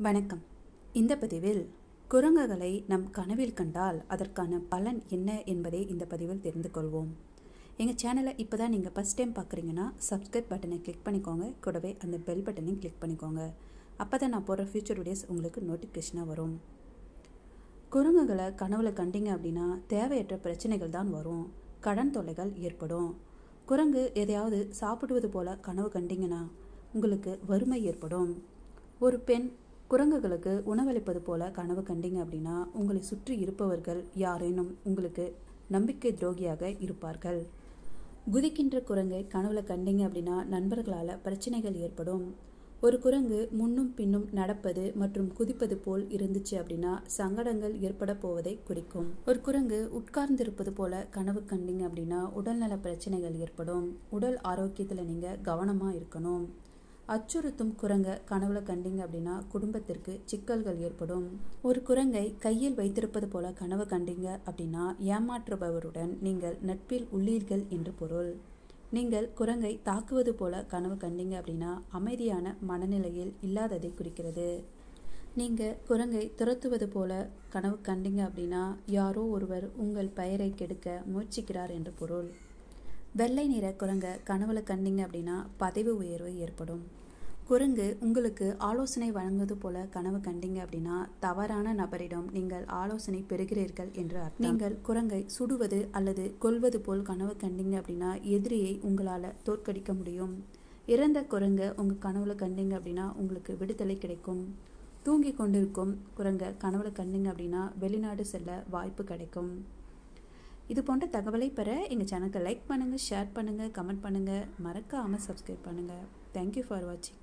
வணக்கம். இந்த பதிவில் குரங்குகளை நம் கனவில் கண்டால் அதற்கான பலன் என்ன என்பதை இந்த பதிவில் தெரிந்து கொள்வோம். எங்கள் சேனலை இப்போ தான் நீங்கள் ஃபஸ்ட் டைம் பார்க்குறீங்கன்னா சப்ஸ்கிரைப் பட்டனை கிளிக் பண்ணிக்கோங்க. கூடவே அந்த பெல் பட்டனையும் கிளிக் பண்ணிக்கோங்க. அப்போ தான் நான் போடுற ஃபியூச்சர் வீடியோஸ் உங்களுக்கு நோட்டிஃபிகேஷனாக வரும். குரங்குகளை கனவுல கண்டிங்க அப்படின்னா தேவையற்ற பிரச்சனைகள் தான் வரும். கடன் தொல்லைகள் ஏற்படும். குரங்கு எதையாவது சாப்பிடுவது போல கனவு கண்டிங்கன்னா உங்களுக்கு வறுமை ஏற்படும். ஒரு பெண் குரங்குகளுக்கு உணவளிப்பது போல கனவு கண்டிங்க அப்படின்னா உங்களை சுற்றி இருப்பவர்கள் யாரேனும் உங்களுக்கு நம்பிக்கை துரோகியாக இருப்பார்கள். குதிக்கின்ற குரங்கை கனவுல கண்டிங்க அப்படின்னா நண்பர்களால் பிரச்சனைகள் ஏற்படும். ஒரு குரங்கு முன்னும் பின்னும் நடப்பது மற்றும் குதிப்பது போல் இருந்துச்சு அப்படின்னா சங்கடங்கள் ஏற்பட போவதை குறிக்கும். ஒரு குரங்கு உட்கார்ந்திருப்பது போல கனவு கண்டிங்க அப்படின்னா உடல்நல பிரச்சனைகள் ஏற்படும். உடல் ஆரோக்கியத்தில் நீங்கள் கவனமாக இருக்கணும். அச்சுறுத்தும் குரங்க கனவுல கண்டிங்க அப்படின்னா குடும்பத்திற்கு சிக்கல்கள் ஏற்படும். ஒரு குரங்கை கையில் வைத்திருப்பது போல கனவு கண்டிங்க அப்படின்னா ஏமாற்றுபவருடன் நீங்கள் நட்பில் உள்ளீர்கள் என்று பொருள். நீங்கள் குரங்கை தாக்குவது போல கனவு கண்டிங்க அப்படின்னா அமைதியான மனநிலையில் இல்லாததை குறிக்கிறது. நீங்கள் குரங்கை துரத்துவது போல கனவு கண்டிங்க அப்படின்னா யாரோ ஒருவர் உங்கள் பெயரை கெடுக்க முயற்சிக்கிறார் என்று பொருள். வெள்ளை நிற குரங்கை கனவுல கண்டிங்க அப்படின்னா பதவி உயர்வு ஏற்படும். குரங்கு உங்களுக்கு ஆலோசனை வழங்குவது போல கனவு கண்டிங்க அப்படின்னா தவறான நபரிடம் நீங்கள் ஆலோசனை பெறுகிறீர்கள் என்று அர்த்தம். நீங்கள் குரங்கை சுடுவது அல்லது கொல்வது போல் கனவு கண்டிங்க அப்படின்னா எதிரியை உங்களால் தோற்கடிக்க முடியும். இறந்த குரங்கை உங்கள் கனவுல கண்டிங்க அப்படின்னா உங்களுக்கு விடுதலை கிடைக்கும். தூங்கி கொண்டிருக்கும் குரங்கை கனவுல கண்டிங்க அப்படின்னா வெளிநாடு செல்ல வாய்ப்பு கிடைக்கும். இது போன்ற தகவலை பெற எங்கள் சேனலுக்கு லைக் பண்ணுங்கள், ஷேர் பண்ணுங்கள், கமெண்ட் பண்ணுங்கள், மறக்காமல் சப்ஸ்கிரைப் பண்ணுங்கள். தேங்க்யூ ஃபார் வாட்சிங்.